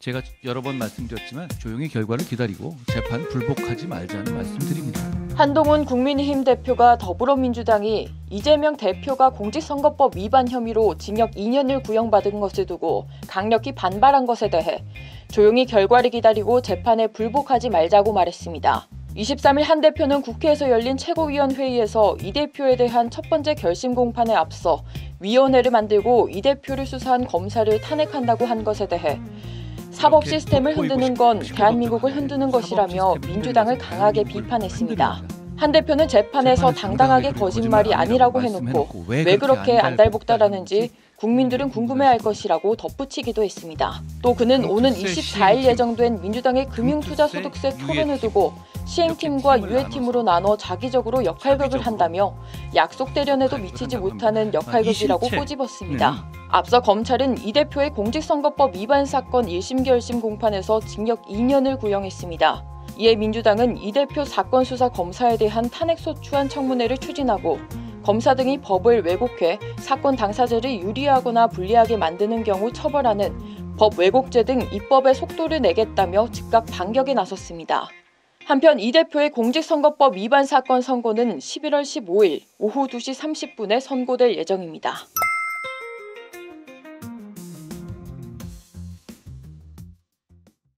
제가 여러 번 말씀드렸지만 조용히 결과를 기다리고 재판 불복하지 말자는 말씀드립니다. 한동훈 국민의힘 대표가 더불어민주당이 이재명 대표가 공직선거법 위반 혐의로 징역 2년을 구형받은 것을 두고 강력히 반발한 것에 대해 조용히 결과를 기다리고 재판에 불복하지 말자고 말했습니다. 23일 한 대표는 국회에서 열린 최고위원회의에서 이 대표에 대한 첫 번째 결심 공판에 앞서 위원회를 만들고 이 대표를 수사한 검사를 탄핵한다고 한 것에 대해 사법 시스템을 흔드는 건 대한민국을 흔드는 것이라며 민주당을 강하게 비판했습니다. 한 대표는 재판에서 당당하게 거짓말이 아니라고 해놓고 왜 그렇게 안달복달하는지 국민들은 궁금해할 것이라고 덧붙이기도 했습니다. 또 그는 오는 24일 예정된 민주당의 금융투자소득세 토론을 두고 시행팀과 유예팀으로 나눠 자기적으로 역할극을 한다며 약속 대련에도 미치지 못하는 역할극이라고 꼬집었습니다. 앞서 검찰은 이 대표의 공직선거법 위반 사건 1심 결심 공판에서 징역 2년을 구형했습니다. 이에 민주당은 이 대표 사건 수사 검사에 대한 탄핵소추안 청문회를 추진하고 검사 등이 법을 왜곡해 사건 당사자를 유리하거나 불리하게 만드는 경우 처벌하는 법 왜곡죄 등 입법에 속도를 내겠다며 즉각 반격에 나섰습니다. 한편 이 대표의 공직선거법 위반 사건 선고는 11월 15일 오후 2시 30분에 선고될 예정입니다.